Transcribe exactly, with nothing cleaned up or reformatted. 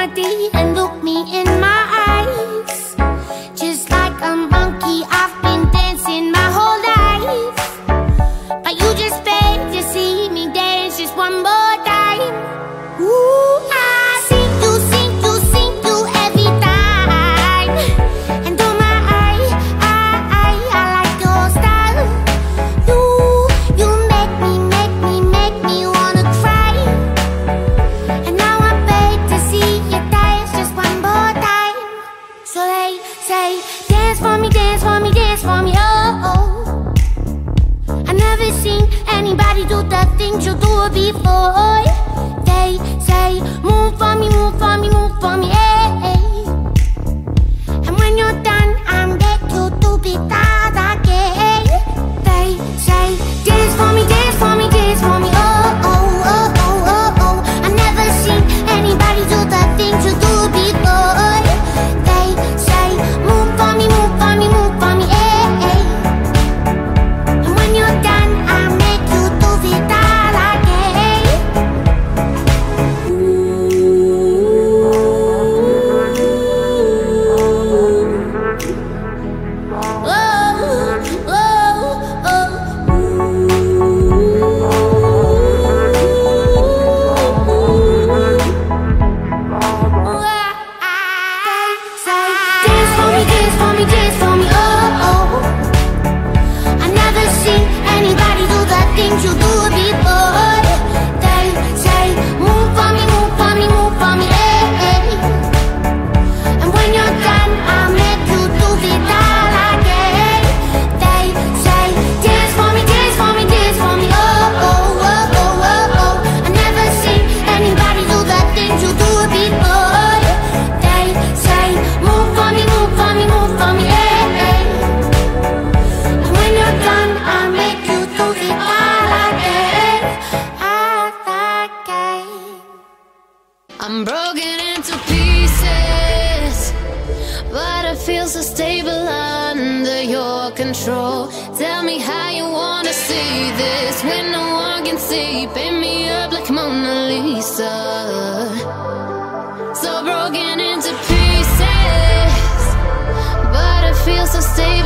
melody and look me in my eyes. Just like a monkey, I've been dancing my whole life, but you just beg to see me dance just one more time. Ooh, I sing you, sing you, sing you every time. And oh my, I, I, I, I like your style. You, you make me, make me, make me wanna cry. And now I beg to see you dance just one more time. So they say, dance for me, dance for me, dance for me, oh, oh. I never seen anybody do the things you do before. They say, move for me, move for me, move for me, hey, hey. And when you're done, I'm back you to be that again. They say, dance for me, dance for me, dance for me, oh, oh, oh, oh, oh, oh. I never seen anybody do the things you do before. They say, move for me, move for me, move for me, hey, hey. And when you're done, I'll make you do it all again. Oh, oh, oh. Dance for me, dance for me, dance for me, oh, oh. I never seen anybody do the things you do before. They say, move for me, move for me, move for me, hey, hey. And when you're done, I'll make you do it all again. They say, dance for me, dance for me, dance for me, oh, oh, oh, oh, oh, oh. I never seen anybody do the things you do before. They say, move for me, move for me, move for me, hey, hey. And when you're done, I'll make you do it all again, all again. I'm broken into pieces, but I feel so stable under your control. Tell me how you wanna see this when no one can see. Paint me up like Mona Lisa. So broken into pieces, but I feel so stable